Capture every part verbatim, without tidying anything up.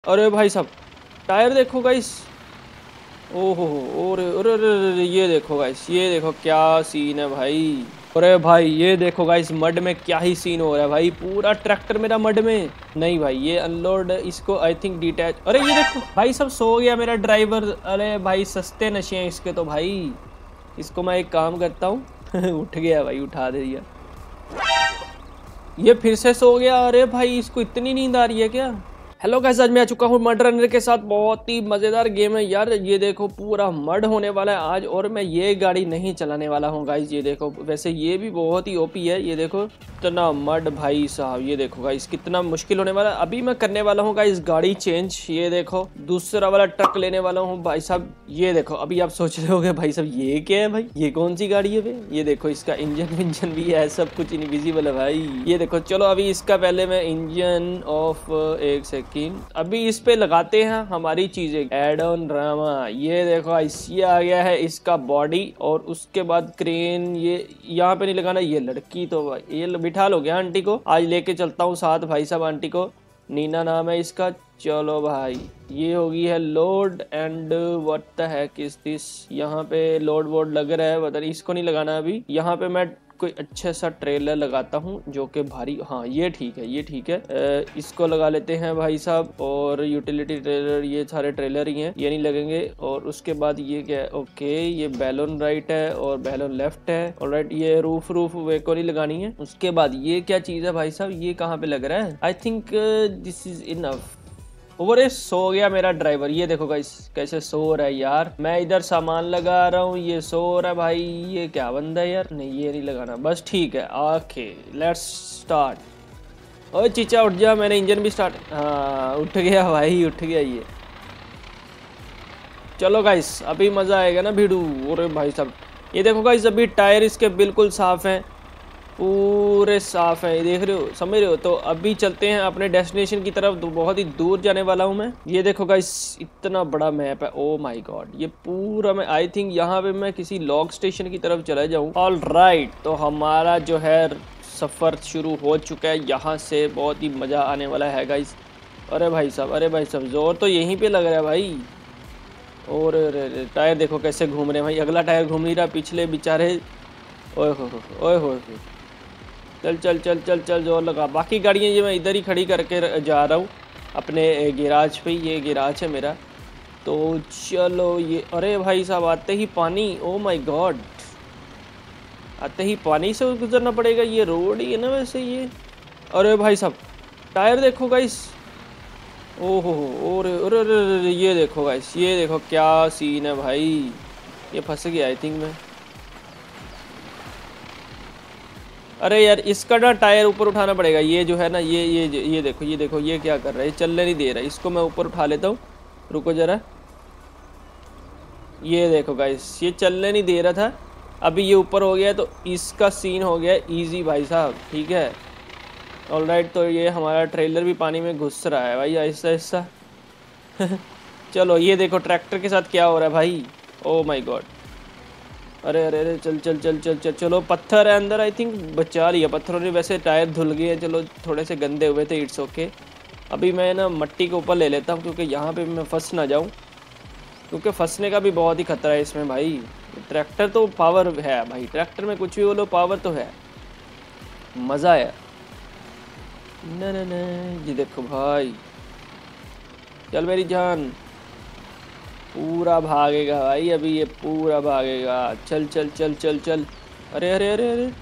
अरे भाई साहब टायर देखो गाइस। ओहो और अरे अरे अरे, ये देखो गाइस, ये देखो क्या सीन है भाई। अरे भाई ये देखो गाइस, मड में क्या ही सीन हो रहा है भाई, पूरा ट्रैक्टर मेरा मड में। नहीं भाई ये अनलोड इसको आई थिंक डिटैच। अरे ये देखो भाई सब सो गया मेरा ड्राइवर। अरे भाई सस्ते नशे हैं इसके तो भाई। इसको मैं एक काम करता हूँ उठ गया भाई, उठा दे दिया। ये फिर से सो गया। अरे भाई इसको इतनी नींद आ रही है क्या। हेलो गाइस, आज मैं आ चुका हूँ मड रनर के साथ। बहुत ही मजेदार गेम है यार। ये देखो पूरा मड होने वाला है आज, और मैं ये गाड़ी नहीं चलाने वाला हूँ गाइस। ये देखो वैसे ये भी बहुत ही ओपी है। ये देखो इतना मड भाई साहब। ये देखो गाइस कितना मुश्किल होने वाला है। अभी मैं करने वाला हूँ गाइस गाड़ी चेंज। ये देखो दूसरा वाला ट्रक लेने वाला हूँ भाई साहब। ये देखो अभी आप सोच रहे होगे भाई साहब ये क्या है भाई, ये कौन सी गाड़ी है भाई। ये देखो इसका इंजन विंजन भी है, सब कुछ इनविजिबल है भाई। ये देखो चलो अभी इसका पहले मैं इंजन ऑफ, एक सेकंड अभी इस पे लगाते हैं हमारी चीजें। Add on drama. ये देखो ये आ गया है इसका बॉडी, और उसके बाद क्रेन। ये यहाँ पे नहीं लगाना। ये लड़की तो भाई ये बिठा लो गया आंटी को, आज लेके चलता हूँ साथ भाई साहब आंटी को। नीना नाम है इसका। चलो भाई ये होगी है load and what the heck is this. यहाँ पे लोड वोड लग रहा है, बता नहीं इसको नहीं लगाना अभी। यहाँ पे मैं कोई अच्छा सा ट्रेलर लगाता हूँ जो कि भारी, हाँ ये ठीक है, ये ठीक है। आ, इसको लगा लेते हैं भाई साहब। और यूटिलिटी ट्रेलर, ये सारे ट्रेलर ही हैं, ये नहीं लगेंगे। और उसके बाद ये क्या है, ओके ये बैलून राइट है और बैलून लेफ्ट है। और राइट ये रूफ रूफ वे को नहीं लगानी है। उसके बाद ये क्या चीज है भाई साहब, ये कहाँ पे लग रहा है। I think this is enough. ओरे सो गया मेरा ड्राइवर। ये देखो गाइस कैसे सो रहा है यार। मैं इधर सामान लगा रहा हूँ, ये सो रहा है भाई। ये क्या बंदा है यार। नहीं ये नहीं लगाना, बस ठीक है। Okay let's start. ओए चीचा उठ जा, मैंने इंजन भी स्टार्ट, हाँ उठ गया भाई, उठ गया ये। चलो गाइस अभी मजा आएगा ना भिड़ू। अरे भाई साहब ये देखो गाइस अभी टायर इसके बिल्कुल साफ हैं, पूरे साफ है, देख रहे हो, समझ रहे हो। तो अभी चलते हैं अपने डेस्टिनेशन की तरफ। बहुत ही दूर जाने वाला हूं मैं। ये देखो गाइस इतना बड़ा मैप है, ओ माय गॉड। ये पूरा मैं आई थिंक यहाँ पे मैं किसी लॉग स्टेशन की तरफ चला जाऊं। ऑल राइट तो हमारा जो है सफर शुरू हो चुका है यहाँ से। बहुत ही मजा आने वाला है गाइस। अरे भाई साहब, अरे भाई साहब जोर तो यहीं पे लग रहा है भाई। और टायर देखो कैसे घूम रहे हैं भाई। अगला टायर घूम नहीं रहा, पिछले बेचारे। ओए हो ओए हो चल चल चल चल चल जोर लगा। बाकी गाड़ियाँ ये मैं इधर ही खड़ी करके जा रहा हूँ अपने गिराज पे। ये गिराज है मेरा। तो चलो ये, अरे भाई साहब आते ही पानी, ओ माय गॉड, आते ही पानी से गुजरना पड़ेगा। ये रोड ही है ना वैसे ये। अरे भाई साहब टायर देखो गाइस। ओहो और अरे अरे ये देखो गाइस, ये देखो क्या सीन है भाई। ये फंस गया आई थिंक मैं। अरे यार इसका ना टायर ऊपर उठाना पड़ेगा। ये जो है ना ये ये ये देखो, ये देखो ये क्या कर रहा है, ये चलने नहीं दे रहा है। इसको मैं ऊपर उठा लेता हूँ, रुको जरा। ये देखो गाइस ये चलने नहीं दे रहा था, अभी ये ऊपर हो गया। तो इसका सीन हो गया इजी भाई साहब, ठीक है। ऑलराइट तो ये हमारा ट्रेलर भी पानी में घुस रहा है भाई आहिस्ता आहिस्ता चलो ये देखो ट्रैक्टर के साथ क्या हो रहा है भाई। Oh my God. अरे अरे अरे चल चल चल चल चल चलो पत्थर है अंदर, आई थिंक बचा लिया पत्थरों ने। वैसे टायर धुल गए हैं, चलो थोड़े से गंदे हुए थे, इट्स ओके। अभी मैं ना मट्टी के ऊपर ले लेता हूँ क्योंकि यहाँ पे मैं फंस ना जाऊँ, क्योंकि फंसने का भी बहुत ही खतरा है इसमें भाई। ट्रैक्टर तो पावर है भाई, ट्रैक्टर में कुछ भी बोलो पावर तो है, मज़ा है। न न न जी देखो भाई, चल मेरी जान, पूरा भागेगा भाई अभी ये, पूरा भागेगा। चल चल चल चल चल। अरे अरे अरे अरे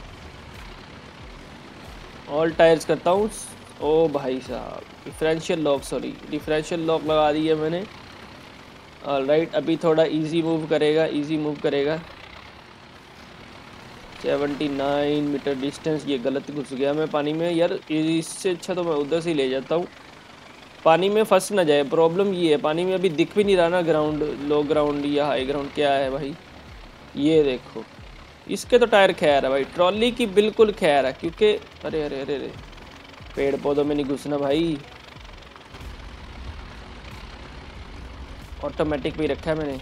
ऑल टायर्स करता हूँ। ओ भाई साहब differential lock, sorry differential lock लगा दी है मैंने। ऑल राइट अभी थोड़ा इजी मूव करेगा, इजी मूव करेगा। Seventy nine meter distance. ये गलत घुस गया मैं पानी में यार, इससे अच्छा तो मैं उधर से ही ले जाता हूँ, पानी में फंस ना जाए। प्रॉब्लम ये है पानी में अभी दिख भी नहीं रहा ना ग्राउंड, लो ग्राउंड या हाई ग्राउंड क्या है भाई। ये देखो इसके तो टायर खैर है भाई, ट्रॉली की बिल्कुल खैर है क्योंकि अरे अरे अरे अरे पेड़ पौधों में नहीं घुसना भाई। ऑटोमेटिक भी रखा है मैंने।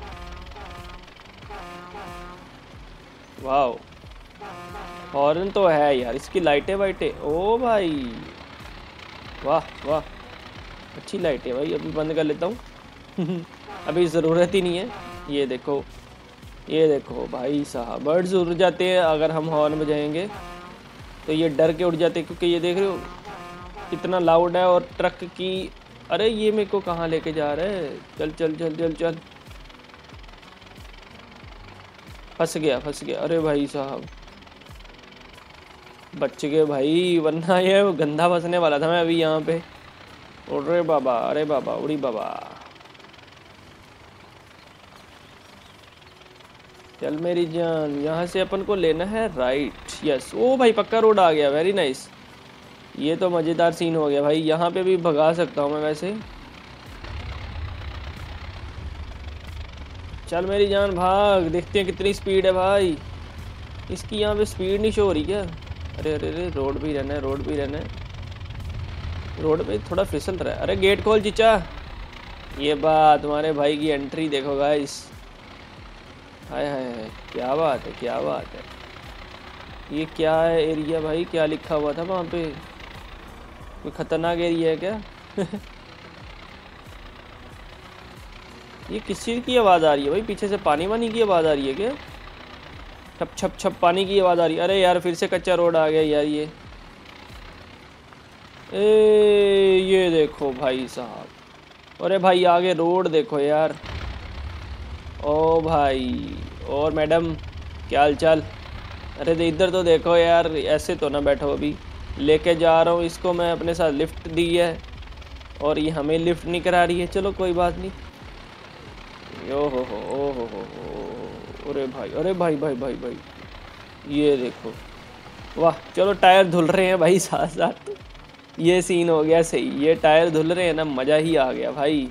वाह हॉर्न तो है यार, इसकी लाइटें वाइटें, ओ भाई वाह वाह। अच्छी लाइट है भाई, अभी बंद कर लेता हूँ अभी ज़रूरत ही नहीं है। ये देखो, ये देखो भाई साहब, बर्ड्स उड़ जाते हैं अगर हम हॉर्न बजाएंगे तो ये डर के उड़ जाते हैं, क्योंकि ये देख रहे हो कितना लाउड है। और ट्रक की, अरे ये मेरे को कहाँ लेके जा रहा है, चल चल चल चल चल, फंस गया फंस गया। अरे भाई साहब बच गए भाई, वरना ये गंदा फंसने वाला था मैं अभी यहाँ पे। अरे बाबा, अरे बाबा, उड़ी बाबा, चल मेरी जान, यहाँ से अपन को लेना है राइट। यस, ओ भाई पक्का रोड आ गया, वेरी नाइस। ये तो मज़ेदार सीन हो गया भाई, यहाँ पे भी भगा सकता हूँ मैं वैसे। चल मेरी जान भाग, देखते हैं कितनी स्पीड है भाई। इसकी यहाँ पे स्पीड नहीं शो हो रही क्या? अरे अरे अरे, रोड भी रहना है, रोड भी रहना है, रोड पे थोड़ा फिसल रहा है। अरे गेट खोल चिचा। ये बात, तुम्हारे भाई की एंट्री देखो गाइस, हाय हाय हाय, क्या बात है, क्या बात है। ये क्या है एरिया भाई, क्या लिखा हुआ था वहाँ पे? कोई खतरनाक एरिया है क्या? ये किस चीज़ की आवाज़ आ रही है भाई? पीछे से पानी वानी की आवाज़ आ रही है क्या? छप छप छप पानी की आवाज़ आ रही है। अरे यार फिर से कच्चा रोड आ गया यार ये। ए ये देखो भाई साहब, अरे भाई आगे रोड देखो यार। ओ भाई, और मैडम क्या हाल चाल? अरे दे इधर तो देखो यार, ऐसे तो ना बैठो, अभी लेके जा रहा हूँ इसको मैं, अपने साथ लिफ्ट दी है और ये हमें लिफ्ट नहीं करा रही है। चलो कोई बात नहीं। ओ हो हो ओ हो हो हो, अरे भाई, अरे भाई भाई भाई भाई, ये देखो, वाह। चलो टायर धुल रहे हैं भाई साथ साथ, ये सीन हो गया सही। ये टायर धुल रहे हैं ना, मज़ा ही आ गया भाई।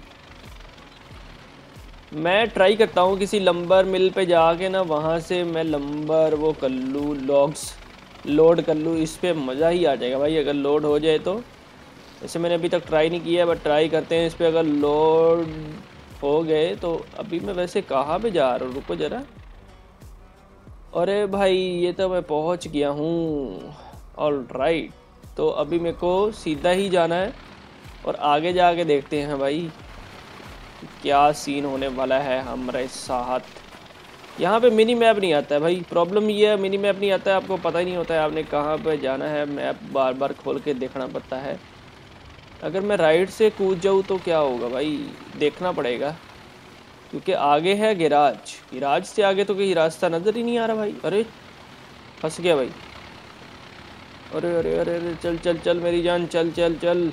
मैं ट्राई करता हूँ किसी लंबर मिल पे जाके ना, वहाँ से मैं लंबर वो कर लूँ, लॉग्स लोड कर लूँ। इस पे मज़ा ही आ जाएगा भाई अगर लोड हो जाए तो। वैसे मैंने अभी तक ट्राई नहीं किया, बट ट्राई करते हैं इस पे, अगर लोड हो गए तो। अभी मैं वैसे कहाँ पे जा रहा हूँ, रुको ज़रा। अरे भाई ये तो मैं पहुँच गया हूँ, ऑल राइट। तो अभी मेरे को सीधा ही जाना है और आगे जाके देखते हैं भाई क्या सीन होने वाला है हमारे साथ। यहाँ पे मिनी मैप नहीं आता है भाई, प्रॉब्लम ये है, मिनी मैप नहीं आता है, आपको पता ही नहीं होता है आपने कहाँ पे जाना है। मैप बार बार खोल के देखना पड़ता है। अगर मैं राइट से कूद जाऊँ तो क्या होगा भाई, देखना पड़ेगा, क्योंकि आगे है गिराज। गिराज से आगे तो कहीं रास्ता नज़र ही नहीं आ रहा भाई। अरे फंस गया भाई। अरे अरे अरे अरे, चल चल चल मेरी जान, चल चल चल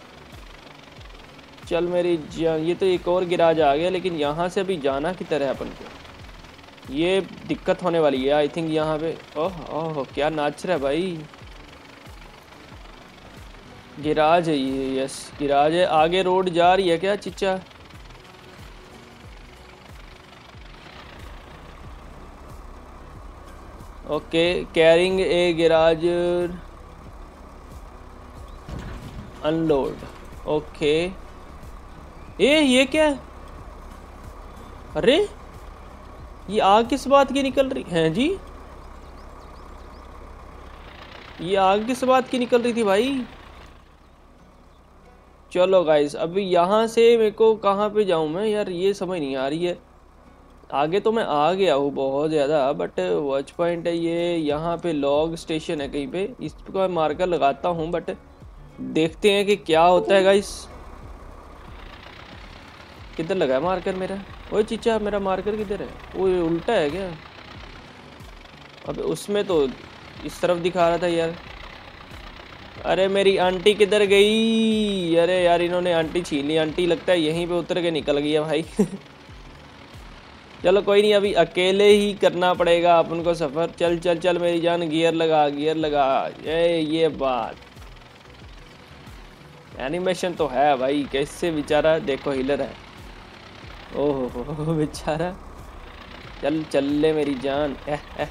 चल मेरी जान। ये तो एक और गिराज आ गया, लेकिन यहाँ से अभी जाना की तरह है अपन को, ये दिक्कत होने वाली है आई थिंक यहाँ पे। ओह ओह, क्या नाच रहा है भाई। गिराज है ये, यस गिराज है। आगे रोड जा रही है क्या चिच्चा? ओके, कैरिंग ए गिराज अनलोड। ओके, ए ये क्या है? अरे ये आग किस बात की निकल रही है जी? ये आग किस बात की निकल रही थी भाई? चलो गाइस, अभी यहाँ से मेरे को कहाँ पे जाऊँ मैं यार, ये समझ नहीं आ रही है। आगे तो मैं आ गया हूँ बहुत ज़्यादा, बट वॉच पॉइंट है ये, यहाँ पे लॉग स्टेशन है कहीं पे, इस पर मार्कर लगाता हूँ, बट देखते हैं कि क्या होता है गाइस। किधर लगा है मार्कर मेरा? ओए चीचा, मेरा मार्कर किधर है? वो उल्टा है क्या? अब उसमें तो इस तरफ दिखा रहा था यार। अरे मेरी आंटी किधर गई? अरे यार इन्होंने आंटी छीन ली। आंटी लगता है यहीं पे उतर के निकल गई है भाई चलो कोई नहीं, अभी अकेले ही करना पड़ेगा अपन को सफ़र। चल चल चल मेरी जान, गियर लगा गियर लगा। ये ये बात, एनिमेशन तो है भाई, कैसे बेचारा देखो हिलर है। ओहो हो बेचारा, चल चल ले मेरी जान। एह एह।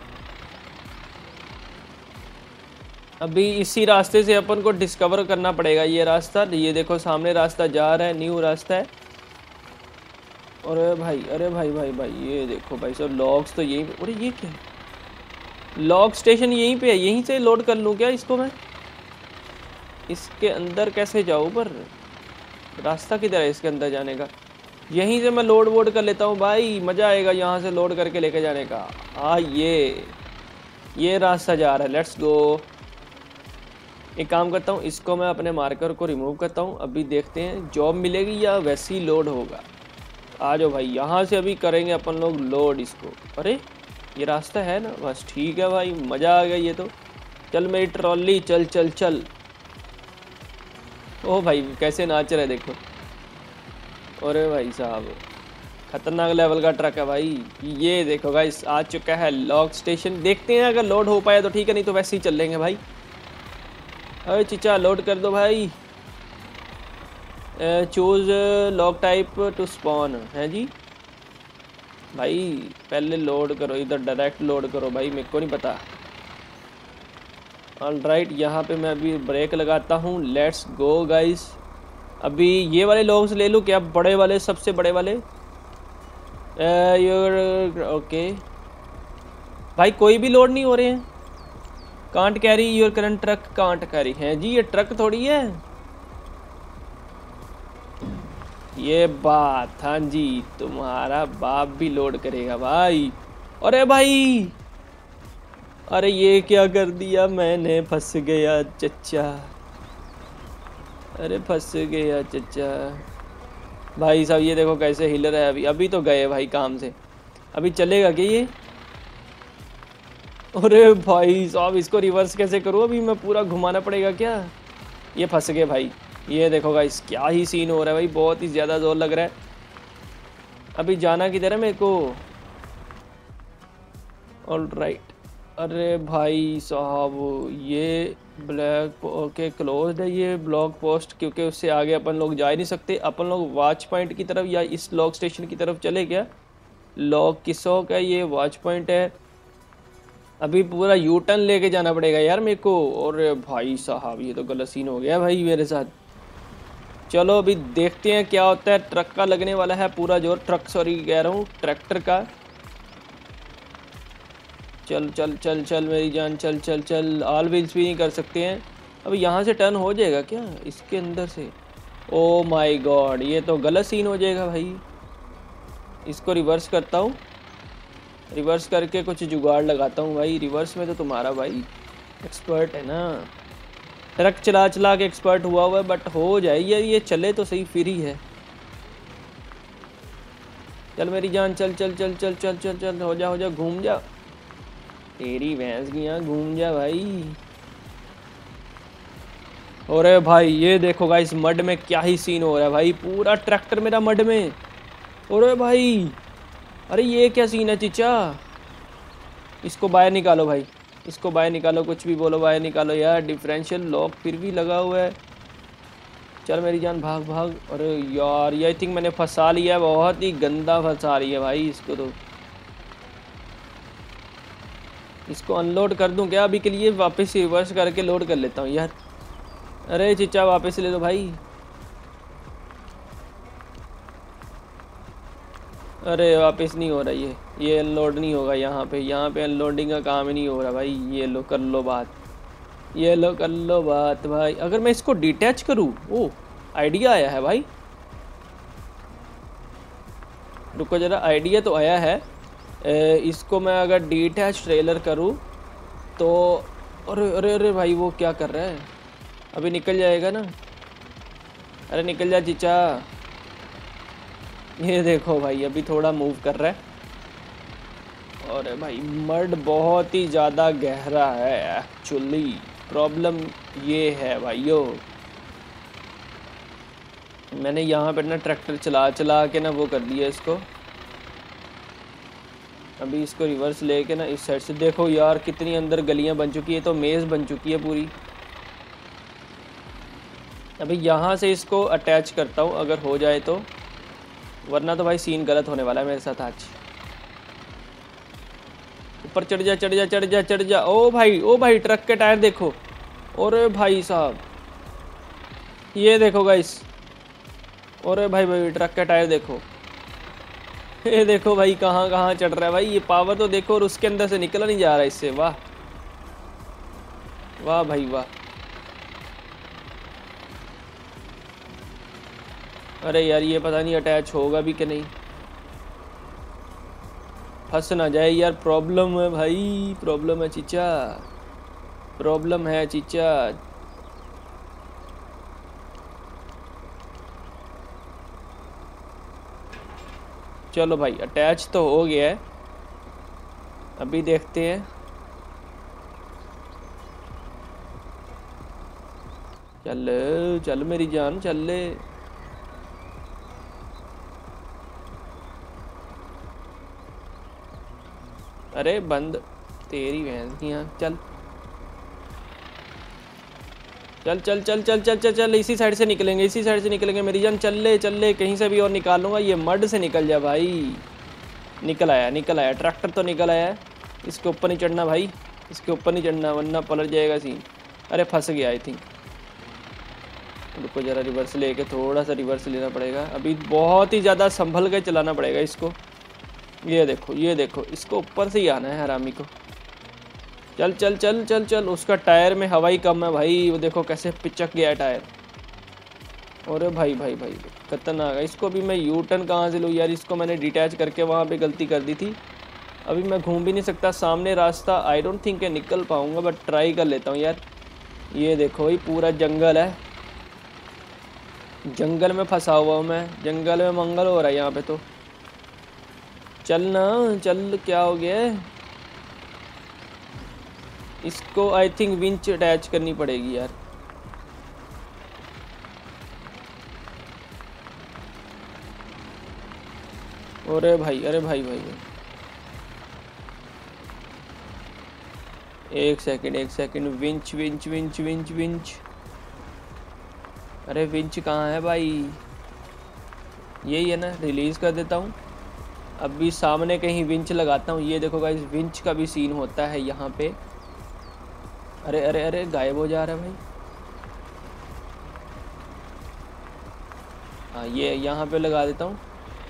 अभी इसी रास्ते से अपन को डिस्कवर करना पड़ेगा ये रास्ता। ये देखो सामने रास्ता जा रहा है, न्यू रास्ता है। अरे भाई, अरे भाई भाई भाई, ये देखो भाई सब लॉग्स तो यहीं पे। अरे ये क्या है? लॉग स्टेशन यहीं पे है, यहीं से लोड कर लूँ क्या इसको मैं? इसके अंदर कैसे जाऊँ पर? रास्ता किधर है इसके अंदर जाने का? यहीं से मैं लोड वोड कर लेता हूँ भाई, मज़ा आएगा यहाँ से लोड करके लेके जाने का। हाँ ये ये रास्ता जा रहा है, लेट्स गो। एक काम करता हूँ, इसको मैं अपने मार्कर को रिमूव करता हूँ। अभी देखते हैं जॉब मिलेगी या वैसे ही लोड होगा। आ जाओ भाई, यहाँ से अभी करेंगे अपन लोग लोड इसको। अरे ये रास्ता है ना, बस ठीक है भाई, मज़ा आ गया ये तो। चल मेरी ट्रॉली, चल चल चल। ओ भाई कैसे नाच रहे देखो। अरे भाई साहब खतरनाक लेवल का ट्रक है भाई। ये देखो गाइस आ चुका है लॉक स्टेशन। देखते हैं अगर लोड हो पाया तो ठीक है, नहीं तो वैसे ही चल लेंगे भाई। अरे चिचा लोड कर दो भाई। Choose lock type to spawn है जी भाई। पहले लोड करो, इधर डायरेक्ट लोड करो भाई, मेरे को नहीं पता। ऑल राइट, यहाँ पे मैं अभी ब्रेक लगाता हूँ। Let's go guys. अभी ये वाले लॉग्स ले लूँ क्या, बड़े वाले, सबसे बड़े वाले? योर ओके भाई, कोई भी लोड नहीं हो रहे हैं। Can't carry your current truck, can't carry है जी। ये ट्रक थोड़ी है ये बात। हाँ जी, तुम्हारा बाप भी लोड करेगा भाई। अरे भाई, अरे ये क्या कर दिया मैंने, फंस गया चच्चा। अरे फंस गया चच्चा भाई साहब। ये देखो कैसे हिल रहा है अभी। अभी तो गए भाई काम से, अभी चलेगा क्या ये? अरे भाई साहब इसको रिवर्स कैसे करूँ अभी मैं, पूरा घुमाना पड़ेगा क्या? ये फंस गए भाई। ये देखो गाइस क्या ही सीन हो रहा है भाई, बहुत ही ज़्यादा जोर लग रहा है। अभी जाना किधर है मेरे को? All right. अरे भाई साहब ये ब्लैक ओके क्लोज्ड है ये ब्लॉक पोस्ट, क्योंकि उससे आगे अपन लोग जा ही नहीं सकते। अपन लोग वॉच पॉइंट की तरफ या इस लॉक स्टेशन की तरफ चले क्या? लॉक किसो का ये वॉच पॉइंट है। अभी पूरा यू टर्न लेके जाना पड़ेगा यार मेरे को। और भाई साहब ये तो गलत सीन हो गया भाई मेरे साथ। चलो अभी देखते हैं क्या होता है। ट्रक का लगने वाला है पूरा जोर, ट्रक सॉरी कह रहा हूँ ट्रैक्टर का। चल चल चल चल मेरी जान, चल चल चल। ऑल व्हील्स भी नहीं कर सकते हैं। अब यहाँ से टर्न हो जाएगा क्या इसके अंदर से? ओ माय गॉड, ये तो गलत सीन हो जाएगा भाई। इसको रिवर्स करता हूँ, रिवर्स करके कुछ जुगाड़ लगाता हूँ भाई। रिवर्स में तो तुम्हारा भाई एक्सपर्ट है ना, ट्रक चला चला के एक्सपर्ट हुआ हुआ है। बट हो जाए यार, ये चले तो सही, फिर ही है। चल मेरी जान, चल चल चल चल चल चल चल, हो जा हो जा, घूम जा तेरी भैंस की, यहाँ घूम जा भाई। अरे भाई ये देखो गाइस मड में क्या ही सीन हो रहा है भाई, पूरा ट्रैक्टर मेरा मड में। अरे भाई, अरे ये क्या सीन है चिचा? इसको बाहर निकालो भाई, इसको बाहर निकालो, कुछ भी बोलो बाहर निकालो यार। डिफरेंशियल लॉक फिर भी लगा हुआ है। चल मेरी जान भाग भाग। अरे यार ये आई थिंक मैंने फंसा लिया है, बहुत ही गंदा फंसा रही है भाई इसको तो। इसको अनलोड कर दूं क्या अभी के लिए? वापस रिवर्स करके लोड कर लेता हूँ यार। अरे चिचा वापस ले लो भाई। अरे वापस नहीं हो रहा ये ये अनलोड नहीं होगा यहाँ पे। यहाँ पे अनलोडिंग का काम ही नहीं हो रहा भाई। ये लो कर लो बात, ये लो कर लो बात भाई। अगर मैं इसको डिटैच करूँ, ओ आइडिया आया है भाई। रुको जरा, आइडिया तो आया है। ए, इसको मैं अगर डिटैच ट्रेलर करूँ तो, अरे अरे अरे भाई वो क्या कर रहा है? अभी निकल जाएगा ना? अरे निकल जा चिचा। ये देखो भाई अभी थोड़ा मूव कर रहा है। और भाई मड बहुत ही ज़्यादा गहरा है एक्चुअली, प्रॉब्लम ये है भाइयों। मैंने यहाँ पर ना ट्रैक्टर चला चला के ना वो कर दिया इसको। अभी इसको रिवर्स लेके ना इस साइड से, देखो यार कितनी अंदर गलियाँ बन चुकी है, तो मेज़ बन चुकी है पूरी। अभी यहाँ से इसको अटैच करता हूँ अगर हो जाए तो, वरना तो भाई सीन गलत होने वाला है मेरे साथ आज। ऊपर चढ़ जा चढ़ जा चढ़ जा चढ़ जा। ओ भाई ओ भाई ट्रक के टायर देखो। अरे भाई साहब ये देखो गाइस। अरे भाई भाई ट्रक के टायर देखो। ये देखो भाई कहाँ कहाँ चढ़ रहा है भाई। ये पावर तो देखो, और उसके अंदर से निकला नहीं जा रहा इससे। वाह वाह भाई वाह। अरे यार ये पता नहीं अटैच होगा भी कि नहीं, फंस ना जाए यार। प्रॉब्लम है भाई, प्रॉब्लम है चीचा, प्रॉब्लम है चीचा। चलो भाई अटैच तो हो गया है, अभी देखते हैं। चल चल मेरी जान चल ले। अरे बंद तेरी भैंस की यहाँ। चल चल चल चल चल चल चल चल इसी साइड से निकलेंगे, इसी साइड से निकलेंगे मेरी जान। चल ले चल ले, कहीं से भी और निकाल लूँगा। ये मड से निकल जा भाई। निकल आया निकल आया, ट्रैक्टर तो निकल आया है। इसके ऊपर नहीं चढ़ना भाई, इसके ऊपर नहीं चढ़ना वरना पलट जाएगा सीन। अरे फंस गया आई थिंक। रुको ज़रा, रिवर्स लेके थोड़ा सा रिवर्स लेना पड़ेगा। अभी बहुत ही ज़्यादा संभल के चलाना पड़ेगा इसको। ये देखो ये देखो, इसको ऊपर से ही आना है हरामी को। चल चल चल चल चल। उसका टायर में हवा ही कम है भाई, वो देखो कैसे पिचक गया है टायर। अरे भाई भाई भाई खतरनाक है। इसको भी मैं यू टर्न कहाँ से लूँ यार, इसको मैंने डिटैच करके वहाँ पे गलती कर दी थी। अभी मैं घूम भी नहीं सकता, सामने रास्ता आई डोंट थिंक है निकल पाऊँगा, बट ट्राई कर लेता हूँ यार। ये देखो भाई पूरा जंगल है, जंगल में फंसा हुआ हूँ मैं, जंगल में मंगल हो रहा है यहाँ पे तो। चल ना चल, क्या हो गया है? इसको आई थिंक विंच अटैच करनी पड़ेगी यार। अरे भाई अरे भाई भाई, भाई। एक सेकंड एक second, winch winch winch winch winch. अरे विंच कहाँ है भाई? यही है ना, रिलीज़ कर देता हूँ। अभी सामने कहीं विंच लगाता हूँ। ये देखो गाइस, विंच का भी सीन होता है यहाँ पे। अरे अरे अरे गायब हो जा रहा है भाई। हाँ ये यहाँ पे लगा देता हूँ।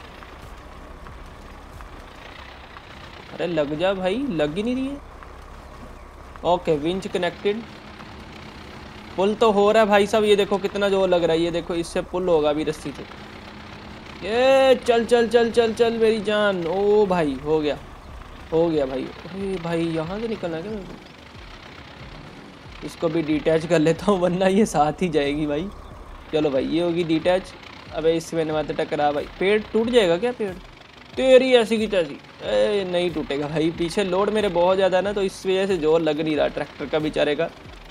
अरे लग जा भाई, लग ही नहीं रही है। ओके विंच कनेक्टेड, पुल तो हो रहा है भाई साहब। ये देखो कितना जोर लग रहा है, ये देखो इससे पुल होगा अभी रस्सी से। ये चल चल चल चल चल मेरी जान। ओ भाई हो गया हो गया भाई। अरे भाई यहाँ से निकलना क्या मेरे को? इसको भी डिटैच कर लेता हूँ वरना ये साथ ही जाएगी भाई। चलो भाई ये होगी डिटैच। अबे इसमें मत टकरा भाई, पेड़ टूट जाएगा क्या? पेड़ तेरी ऐसी की तैसी। ए नहीं टूटेगा भाई, पीछे लोड मेरे बहुत ज़्यादा ना, तो इस वजह से जोर लग नहीं रहा ट्रैक्टर का बेचारे का।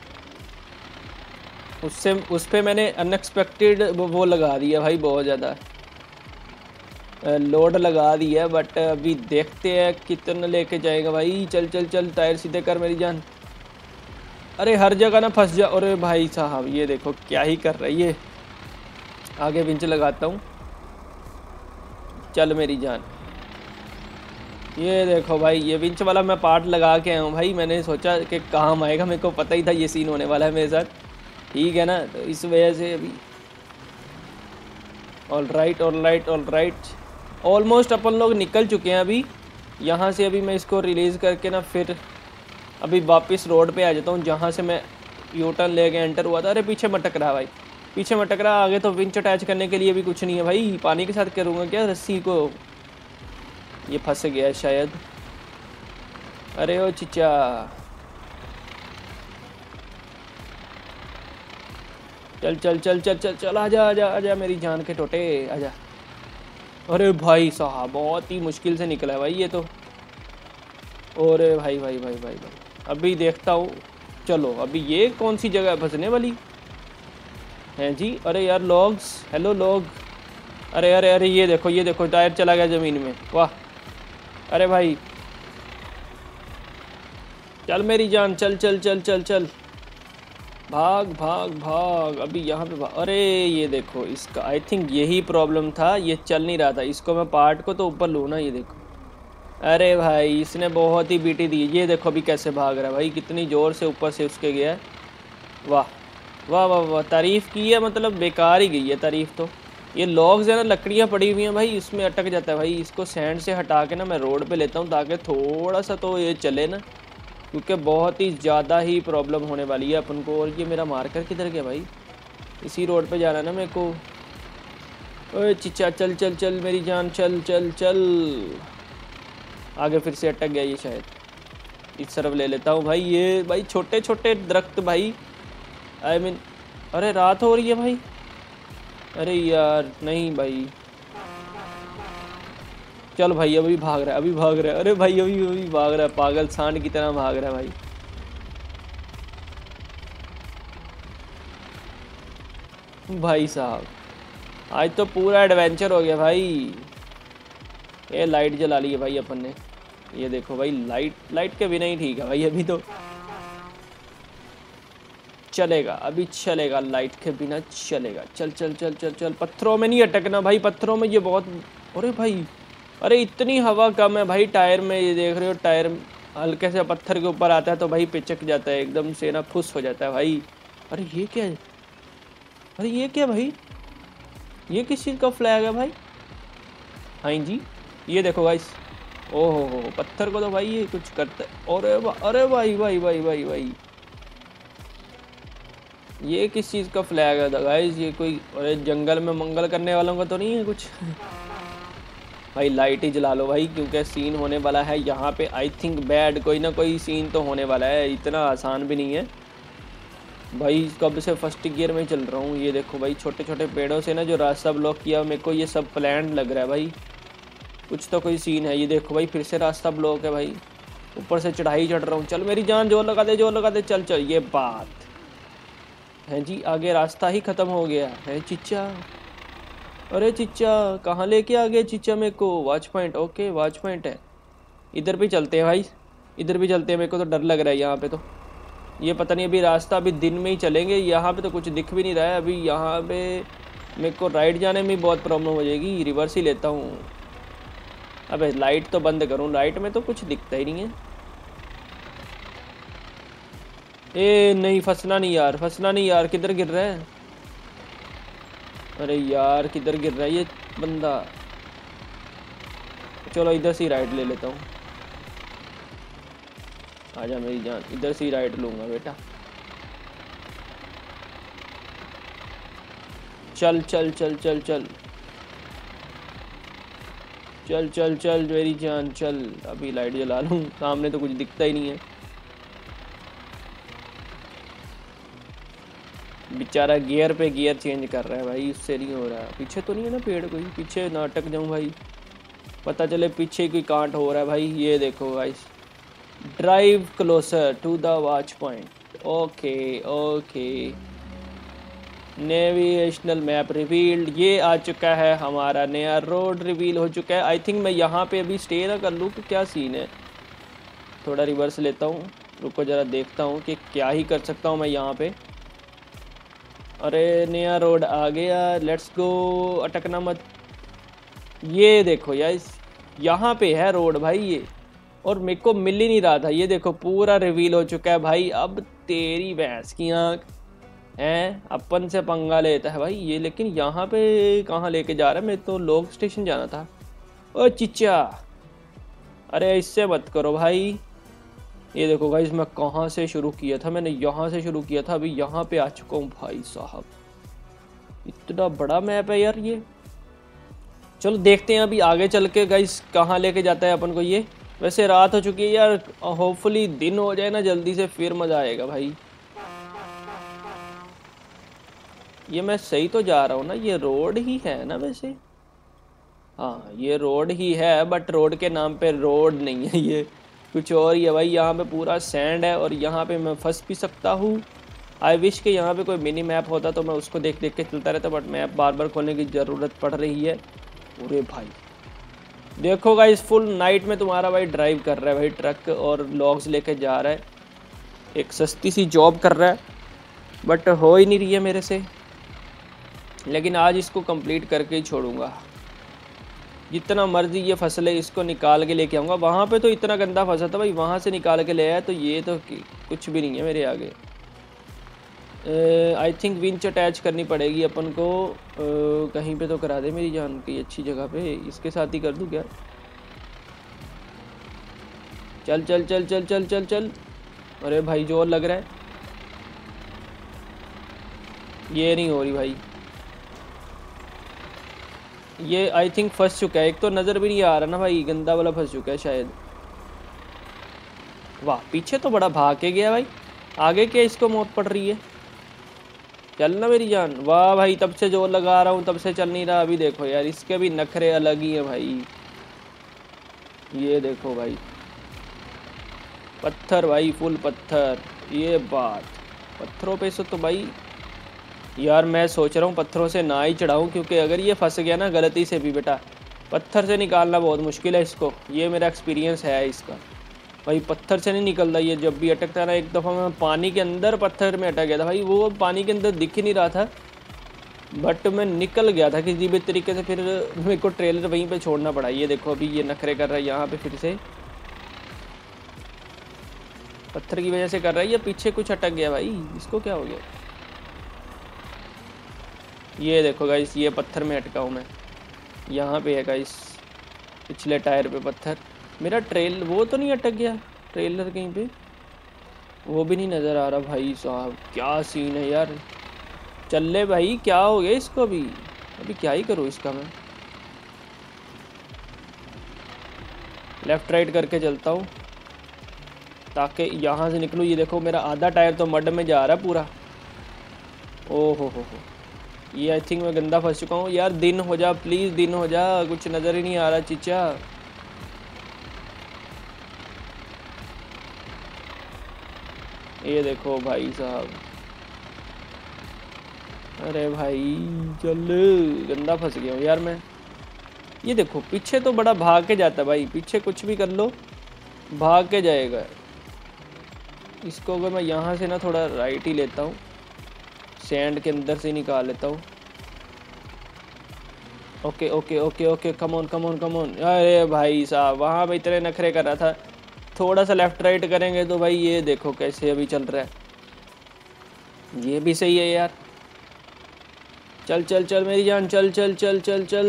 उससे उस पर मैंने अनएक्सपेक्टेड वो लगा दिया भाई, बहुत ज़्यादा लोड लगा दिया है। बट अभी देखते हैं कितना लेके जाएगा भाई। चल चल चल, टायर सीधे कर मेरी जान। अरे हर जगह ना फंस जा। अरे भाई साहब ये देखो क्या ही कर रही है। आगे विंच लगाता हूँ। चल मेरी जान। ये देखो भाई, ये विंच वाला मैं पार्ट लगा के आया हूँ भाई। मैंने सोचा कि काम आएगा, मेरे को पता ही था ये सीन होने वाला है मेरे साथ, ठीक है ना, तो इस वजह से अभी। All right all right all right, almost अपन लोग निकल चुके हैं अभी यहाँ से। अभी मैं इसको रिलीज़ करके ना फिर अभी वापस रोड पे आ जाता हूँ जहाँ से मैं यू टर्न लेके एंटर हुआ था। अरे पीछे मटक रहा भाई, पीछे मटक रहा। आगे तो विंच अटैच करने के लिए भी कुछ नहीं है भाई, पानी के साथ करूँगा क्या रस्सी को? ये फंस गया शायद। अरे ओ चिचा, चल चल चल चल चल चल, आजा आजा आजा मेरी जान के टोटे आजा। अरे भाई साहब बहुत ही मुश्किल से निकला है भाई ये तो। अरे भाई भाई भाई भाई भाई अभी देखता हूँ। चलो अभी ये कौन सी जगह फंसने वाली है जी? अरे यार लॉग्स, हेलो लॉग। अरे अरे अरे ये देखो ये देखो, टायर चला गया ज़मीन में, वाह। अरे भाई चल मेरी जान, चल चल चल चल चल, भाग भाग भाग। अभी यहाँ पे भाग। अरे ये देखो इसका आई थिंक यही प्रॉब्लम था, ये चल नहीं रहा था। इसको मैं पार्ट को तो ऊपर लूँ ना, ये देखो। अरे भाई इसने बहुत ही बीटी दी। ये देखो अभी कैसे भाग रहा है भाई, कितनी ज़ोर से ऊपर से उसके गया है। वाह वाह वाह वाह, तारीफ़ की है, मतलब बेकार ही गई है तारीफ़ तो। ये लॉग्स है ना, लकड़ियाँ पड़ी हुई हैं भाई, इसमें अटक जाता है भाई। इसको सैंड से हटा के ना मैं रोड पे लेता हूँ ताकि थोड़ा सा तो ये चले ना, क्योंकि बहुत ही ज़्यादा ही प्रॉब्लम होने वाली है अपन को। और ये मेरा मार्कर किधर गया भाई? इसी रोड पे जाना है ना मेरे को। ओए चिचा चल चल चल मेरी जान, चल चल चल। आगे फिर से अटक गया ये शायद। इस तरफ ले लेता हूँ भाई। ये भाई छोटे छोटे दरख्त भाई, आई I मीन mean, अरे रात हो रही है भाई। अरे यार नहीं भाई, चल भाई अभी भाग रहा है, अभी भाग रहा है। अरे भाई अभी अभी भाग रहा है, पागल सांड की तरह भाग रहा है भाई। भाई साहब आज तो पूरा एडवेंचर हो गया भाई। ये लाइट जला ली है भाई अपन ने। ये देखो भाई, लाइट लाइट के बिना ही ठीक है भाई। अभी तो चलेगा, अभी चलेगा, लाइट के बिना चलेगा। चल चल चल चल चल, पत्थरों में नहीं अटकना भाई, पत्थरों में ये बहुत। अरे भाई, अरे इतनी हवा कम है भाई टायर में। ये देख रहे हो, टायर हल्के से पत्थर के ऊपर आता है तो भाई पिचक जाता है एकदम से ना, फुस हो जाता है भाई। अरे ये क्या है? अरे ये क्या भाई? ये किस चीज़ का फ्लैग है भाई? हाँ जी, ये देखो गाइस। ओहो हो, पत्थर को तो भाई ये कुछ करता है। अरे अरे भाई भाई भाई भाई भाई, ये किस चीज़ का फ्लैग है गाइस? ये कोई अरे जंगल में मंगल करने वालों का तो नहीं है कुछ? भाई लाइट ही जला लो भाई, क्योंकि सीन होने वाला है यहाँ पे। आई थिंक बैड, कोई ना कोई सीन तो होने वाला है। इतना आसान भी नहीं है भाई। कब से फर्स्ट गियर में चल रहा हूँ। ये देखो भाई, छोटे छोटे पेड़ों से ना जो रास्ता ब्लॉक किया मेरे को, ये सब प्लान लग रहा है भाई। कुछ तो कोई सीन है। ये देखो भाई, फिर से रास्ता ब्लॉक है भाई। ऊपर से चढ़ाई चढ़ रहा हूँ। चल मेरी जान, जोर लगा दे, जोर लगा दे, चल चल। ये बात है जी, आगे रास्ता ही ख़त्म हो गया है चिच्चा। अरे चिच्चा कहाँ लेके आ गए चिच्चा मेरे को? Watch point, okay watch point है। इधर भी चलते हैं भाई, इधर भी चलते हैं। मेरे को तो डर लग रहा है यहाँ पे तो। ये पता नहीं अभी रास्ता, अभी दिन में ही चलेंगे। यहाँ पे तो कुछ दिख भी नहीं रहा है अभी। यहाँ पे मेरे को राइट जाने में बहुत प्रॉब्लम हो जाएगी। रिवर्स ही लेता हूँ। अबे लाइट तो बंद करूँ, लाइट में तो कुछ दिखता ही नहीं है। ए नहीं, फंसना नहीं यार, फंसना नहीं यार। किधर गिर रहा है? अरे यार किधर गिर रहा है ये बंदा? चलो इधर से ही राइट ले लेता हूँ। आजा मेरी जान, इधर से ही राइट लूँगा बेटा। चल चल चल चल चल चल चल चल मेरी जान चल। अभी लाइट जला लूँ, सामने तो कुछ दिखता ही नहीं है। बेचारा गियर पे गियर चेंज कर रहा है भाई, उससे नहीं हो रहा। पीछे तो नहीं है ना पेड़ कोई? पीछे ना अटक जाऊँ भाई, पता चले पीछे कोई कांट हो रहा है भाई। ये देखो guys, drive closer to the watch point. Okay okay, navigational map revealed. ये आ चुका है हमारा नया रोड, रिवील हो चुका है। आई थिंक मैं यहाँ पे अभी स्टे ना कर लूँ कि क्या सीन है। थोड़ा रिवर्स लेता हूँ, रुको ज़रा देखता हूँ कि क्या ही कर सकता हूँ मैं यहाँ पे। अरे नया रोड आ गया, लेट्स गो। अटकना मत। ये देखो यार, यहाँ पे है रोड भाई ये, और मेरे को मिल ही नहीं रहा था। ये देखो पूरा रिवील हो चुका है भाई। अब तेरी भैंस की आँख हैं, अपन से पंगा लेता है भाई ये। लेकिन यहाँ पे कहाँ लेके जा रहा है? मैं तो लोग स्टेशन जाना था। ओ चिच्चा, अरे इससे मत करो भाई। ये देखो गाइस, मैं कहाँ से शुरू किया था? मैंने यहाँ से शुरू किया था, अभी यहाँ पे आ चुका हूँ भाई साहब। इतना बड़ा मैप है यार ये। चलो देखते हैं अभी आगे चल के गाइस कहाँ लेके जाता है अपन को ये। वैसे रात हो चुकी है यार, होपफुली दिन हो जाए ना जल्दी से, फिर मज़ा आएगा भाई। ये मैं सही तो जा रहा हूँ ना? ये रोड ही है ना वैसे? हाँ ये रोड ही है, बट रोड के नाम पे रोड नहीं है, ये कुछ और ही है भाई। यहाँ पे पूरा सैंड है और यहाँ पे मैं फंस भी सकता हूँ। आई विश कि यहाँ पे कोई मिनी मैप होता तो मैं उसको देख देख के चलता रहता, बट मैप बार बार खोलने की ज़रूरत पड़ रही है। अरे भाई देखो गाइस, फुल नाइट में तुम्हारा भाई ड्राइव कर रहा है भाई ट्रक, और लॉग्स लेके जा रहा है। एक सस्ती सी जॉब कर रहा है, बट हो ही नहीं रही है मेरे से। लेकिन आज इसको कंप्लीट करके ही छोड़ूंगा। जितना मर्जी ये फसलें, इसको निकाल के लेके आऊँगा। वहाँ पे तो इतना गंदा फंसा था भाई, वहाँ से निकाल के ले आया, तो ये तो कुछ भी नहीं है मेरे आगे। आई थिंक विंच अटैच करनी पड़ेगी अपन को। uh, कहीं पे तो करा दे मेरी जान की अच्छी जगह पे। इसके साथ ही कर दूँ क्या? चल चल चल चल चल चल चल। अरे भाई जोर लग रहा है, ये नहीं हो रही भाई। ये आई थिंक फंस चुका है, एक तो नज़र भी नहीं आ रहा ना भाई, गंदा वाला फंस चुका है शायद। वाह पीछे तो बड़ा भाग के गया भाई, आगे क्या इसको मौत पड़ रही है। चल ना मेरी जान। वाह भाई तब से जोर लगा रहा हूँ तब से चल नहीं रहा। अभी देखो यार इसके भी नखरे अलग ही है भाई। ये देखो भाई पत्थर भाई, फुल पत्थर। ये बात पत्थरों पे से तो भाई यार मैं सोच रहा हूँ पत्थरों से ना ही चढ़ाऊँ, क्योंकि अगर ये फंस गया ना गलती से भी बेटा, पत्थर से निकालना बहुत मुश्किल है इसको। ये मेरा एक्सपीरियंस है इसका भाई, पत्थर से नहीं निकलता ये। जब भी अटकता है ना, एक दफ़ा मैं पानी के अंदर पत्थर में अटक गया था भाई, वो पानी के अंदर दिख ही नहीं रहा था बट मैं निकल गया था किसी भी तरीके से। फिर मेरे को ट्रेलर वहीं पे छोड़ना पड़ा। ये देखो अभी ये नखरे कर रहा है यहाँ पे, फिर से पत्थर की वजह से कर रहा है। ये पीछे कुछ अटक गया भाई, इसको क्या हो गया। ये देखो गाइस ये पत्थर में अटका हूँ मैं, यहाँ पे है गाइस पिछले टायर पे पत्थर। मेरा ट्रेल वो तो नहीं अटक गया ट्रेलर कहीं पे, वो भी नहीं नज़र आ रहा भाई साहब। क्या सीन है यार। चल ले भाई, क्या हो गया इसको अभी। अभी क्या ही करूँ इसका मैं। लेफ़्ट राइट करके चलता हूँ ताकि यहाँ से निकलूँ। ये देखो मेरा आधा टायर तो मड में जा रहा है पूरा। ओ हो हो हो ये आई थिंक मैं गंदा फंस चुका हूँ यार। दिन हो जा प्लीज़, दिन हो जा, कुछ नज़र ही नहीं आ रहा चिचा। ये देखो भाई साहब, अरे भाई चल, गंदा फंस गया हूँ यार मैं। ये देखो पीछे तो बड़ा भाग के जाता है भाई, पीछे कुछ भी कर लो भाग के जाएगा। इसको अगर मैं यहाँ से ना थोड़ा राइट ही लेता हूँ, सैंड के अंदर से निकाल लेता हूँ। Okay okay okay okay come on come on come on. अरे भाई साहब वहाँ पे इतने नखरे कर रहा था, थोड़ा सा लेफ़्ट राइट करेंगे तो भाई ये देखो कैसे अभी चल रहा है। ये भी सही है यार। चल चल चल मेरी जान, चल चल चल चल चल।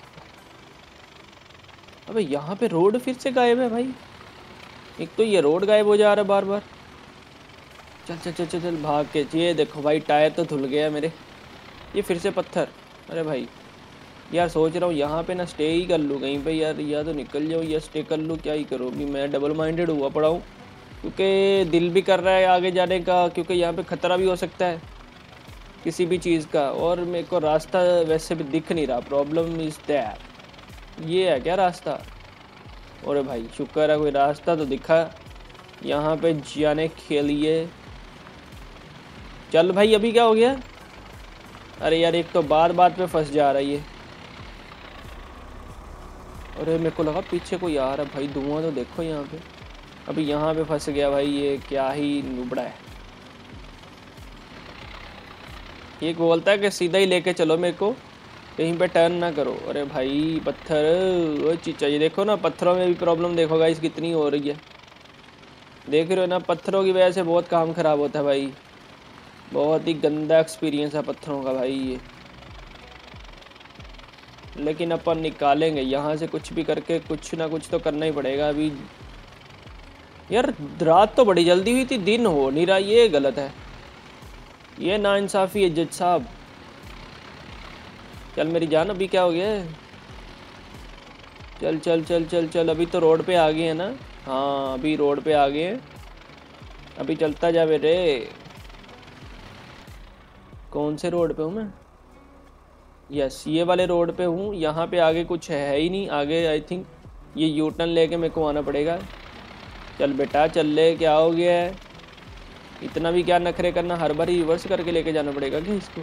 अबे यहाँ पे रोड फिर से गायब है भाई, एक तो ये रोड गायब हो जा रहा है बार बार। चल चल चल चल चल भाग के। ये देखो भाई टायर तो धुल गया मेरे। ये फिर से पत्थर। अरे भाई यार सोच रहा हूँ यहाँ पे ना स्टे ही कर लूँ कहीं पे यार, या तो निकल जाऊँ या स्टे कर लूँ, क्या ही करूँ अभी। मैं डबल माइंडेड हुआ पड़ा हूँ क्योंकि दिल भी कर रहा है आगे जाने का, क्योंकि यहाँ पे ख़तरा भी हो सकता है किसी भी चीज़ का, और मेरे को रास्ता वैसे भी दिख नहीं रहा। Problem is that. ये है क्या रास्ता। अरे भाई शुक्र है कोई रास्ता तो दिखा यहाँ पे जाने के लिए। चल भाई अभी क्या हो गया। अरे यार एक तो बार बार पे फंस जा रहा है ये। अरे मेरे को लगा पीछे कोई आ रहा है भाई, धुआं तो देखो यहाँ पे। अभी यहाँ पे फंस गया भाई, ये क्या ही नुबड़ा है। ये बोलता है कि सीधा ही लेके चलो मेरे को, कहीं पे टर्न ना करो। अरे भाई पत्थर, वो चीज़ चाहिए। देखो ना पत्थरों में भी प्रॉब्लम देखो गाइस कितनी हो रही है। देख रहे हो ना पत्थरों की वजह से बहुत काम ख़राब होता है भाई। बहुत ही गंदा एक्सपीरियंस है पत्थरों का भाई ये। लेकिन अपन निकालेंगे यहाँ से, कुछ भी करके कुछ ना कुछ तो करना ही पड़ेगा अभी। यार रात तो बड़ी जल्दी हुई थी, दिन हो नहीं रहा, ये गलत है, ये नाइंसाफ़ी है जज साहब। चल मेरी जान अभी क्या हो गया है। चल चल चल चल चल अभी तो रोड पे आ गए हैं ना। हाँ अभी रोड पे आ गए हैं, अभी चलता जा बेटे। कौन से रोड पे हूँ मैं। यस ये वाले रोड पे हूँ। यहाँ पे आगे कुछ है ही नहीं। आगे आई थिंक ये यू टर्न लेके मेरे को आना पड़ेगा। चल बेटा चल ले, क्या हो गया है, इतना भी क्या नखरे करना। हर बार रिवर्स करके लेके जाना पड़ेगा क्या इसको।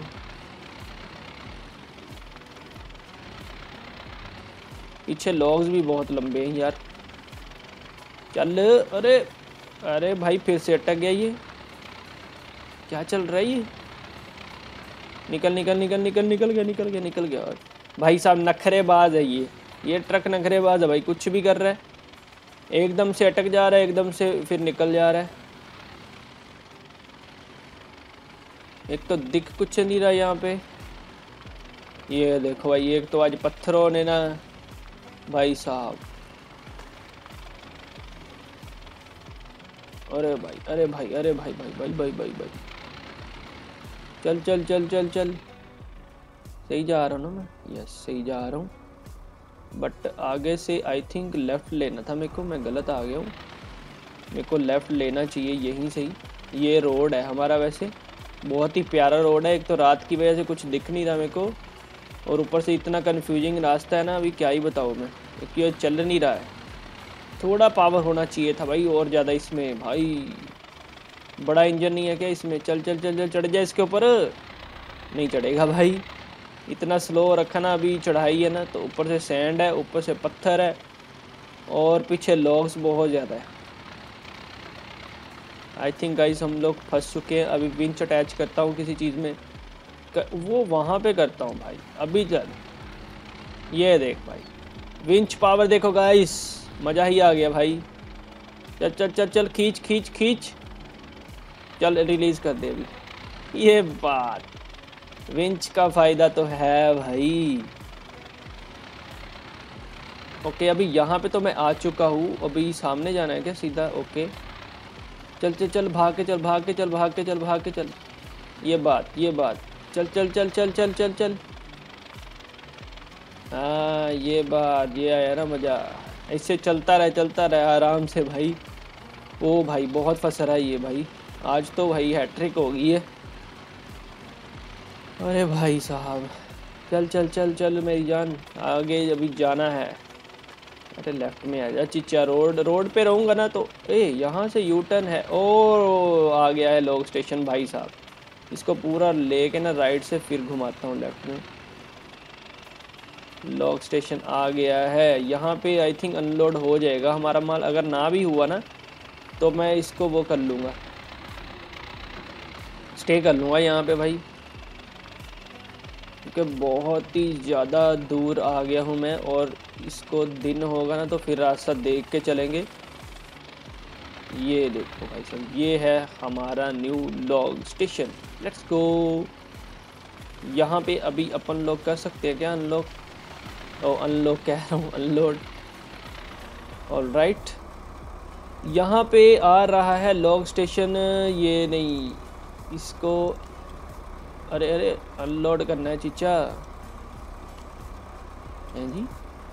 पीछे लॉग्स भी बहुत लंबे हैं यार। चल अरे अरे भाई फिर से अटक गया ये, क्या चल रहा है ये। निकल निकल निकल निकल निकल गया निकल गया निकल गया। भाई साहब नखरेबाज है ये ये ट्रक नखरेबाज है भाई, कुछ भी कर रहा है। एकदम से अटक जा रहा है, एकदम से फिर निकल जा रहा है। एक तो दिख कुछ नहीं रहा यहाँ पे। ये देखो भाई, एक तो आज पत्थरों ने ना भाई साहब। अरे भाई अरे भाई अरे भाई भाई भाई भाई भाई भाई चल चल चल चल चल। सही जा रहा हूँ ना मैं? यस सही जा रहा हूँ, बट आगे से आई थिंक लेफ़्ट लेना था मेरे को, मैं गलत आ गया हूँ। मेरे को लेफ़्ट लेना चाहिए यहीं से ही। ये रोड है हमारा, वैसे बहुत ही प्यारा रोड है। एक तो रात की वजह से कुछ दिख नहीं रहा मेरे को, और ऊपर से इतना कन्फ्यूजिंग रास्ता है ना, अभी क्या ही बताऊँ मैं, क्योंकि ये चल नहीं रहा है। थोड़ा पावर होना चाहिए था भाई और ज़्यादा इसमें। भाई बड़ा इंजन नहीं है क्या इसमें? चल चल चल चल चढ़ जाए इसके ऊपर। नहीं चढ़ेगा भाई, इतना स्लो रखा ना। अभी चढ़ाई है ना, तो ऊपर से सैंड है, ऊपर से पत्थर है, और पीछे लॉग्स बहुत ज़्यादा है। आई थिंक गाइस हम लोग फंस चुके हैं। अभी विंच अटैच करता हूँ किसी चीज़ में, कर, वो वहाँ पे करता हूँ भाई। अभी चल, ये देख भाई, विंच पावर देखो गाइस, मज़ा ही आ गया भाई। चल चल चल चल, खींच खींच खींच, चल रिलीज़ कर दे अभी। ये बात, विंच का फ़ायदा तो है भाई। ओके अभी यहाँ पे तो मैं आ चुका हूँ, अभी सामने जाना है क्या सीधा? ओके चल चल चल, भाग के चल, भाग के चल, भाग के चल, भाग के चल। ये बात, ये बात, चल चल चल चल चल चल चल। हाँ ये बात, ये आया ना मज़ा। ऐसे चलता रहे, चलता रहे आराम से भाई। ओ भाई बहुत फंस रहा है ये भाई, आज तो भाई हैट्रिक हो गई है। अरे भाई साहब, चल चल चल चल मेरी जान, आगे अभी जाना है। अरे लेफ्ट में आ जा चिच्चा, रोड रोड पे रहूँगा ना तो। ए यहाँ से यू टर्न है, ओ आ गया है लॉग स्टेशन भाई साहब। इसको पूरा लेके ना राइट से फिर घुमाता हूँ लेफ्ट में। लॉग स्टेशन आ गया है, यहाँ पे आई थिंक अनलोड हो जाएगा हमारा माल। अगर ना भी हुआ ना तो मैं इसको वो कर लूँगा, स्टे कर लूँगा यहाँ पे भाई, क्योंकि बहुत ही ज़्यादा दूर आ गया हूँ मैं। और इसको दिन होगा ना तो फिर रास्ता देख के चलेंगे। ये देखो भाई साहब, ये है हमारा new log station. Let's go. यहाँ पे अभी अपन लोग कर सकते हैं क्या अनलॉक? ओ अनलॉक कह रहा हूँ, अनलोड। ऑल राइट, यहाँ पे आ रहा है लॉग स्टेशन। ये नहीं, इसको अरे अरे अनलोड करना है चीचा। हैं जी?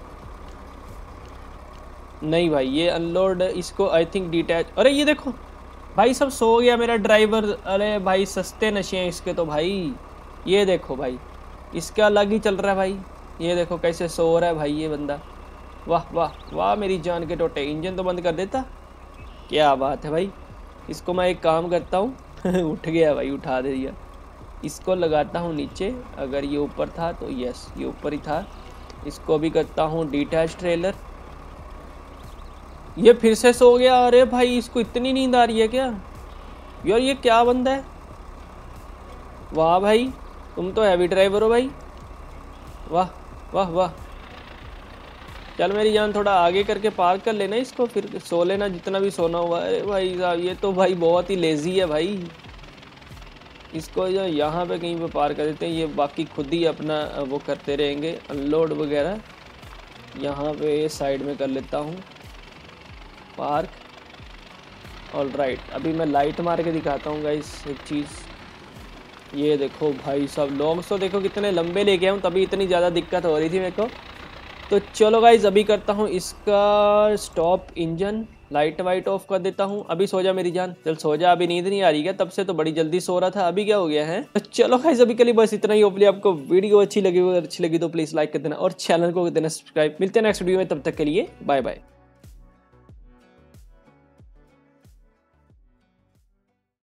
नहीं भाई ये अनलोड, इसको आई थिंक डिटैच। अरे ये देखो भाई सब सो गया मेरा ड्राइवर। अरे भाई सस्ते नशे हैं इसके तो भाई। ये देखो भाई, इसका अलग ही चल रहा है भाई। ये देखो कैसे सो रहा है भाई ये बंदा। वाह वाह वाह मेरी जान के टोटे, इंजन तो बंद कर देता। क्या बात है भाई। इसको मैं एक काम करता हूँ उठ गया भाई, उठा दे दिया। इसको लगाता हूँ नीचे, अगर ये ऊपर था तो यस ये ऊपर ही था। इसको भी करता हूँ डिटैच ट्रेलर। ये फिर से सो गया। अरे भाई इसको इतनी नींद आ रही है क्या यार? ये क्या बंदा है? वाह भाई तुम तो हैवी ड्राइवर हो भाई, वाह वाह वाह। चल मेरी जान थोड़ा आगे करके पार्क कर लेना इसको, फिर सो लेना जितना भी सोना हुआ। अरे भाई साहब ये तो भाई बहुत ही लेजी है भाई। इसको जो यहाँ पे कहीं पे पार्क कर देते हैं, ये बाकी खुद ही अपना वो करते रहेंगे अनलोड वगैरह। यहाँ पे साइड में कर लेता हूँ पार्क। ऑल राइट, अभी मैं लाइट मार के दिखाता हूँ गाइस एक चीज़। ये देखो भाई साहब, लॉन्ग्स तो देखो कितने लंबे लेके आऊँ, तभी इतनी ज़्यादा दिक्कत हो रही थी मेरे को। तो चलो गाइस अभी करता हूँ इसका stop engine, light white off कर देता हूँ। अभी सो जा मेरी जान, चल सो जा। अभी नींद नहीं आ रही क्या? तब से तो बड़ी जल्दी सो रहा था, अभी क्या हो गया है? तो चलो गाइस अभी के लिए बस इतना ही। होपफुली आपको वीडियो अच्छी लगी, अगर अच्छी लगी तो प्लीज़ लाइक कर देना और चैनल को कर देना सब्सक्राइब। मिलते हैं नेक्स्ट वीडियो में, तब तक के लिए बाय बाय।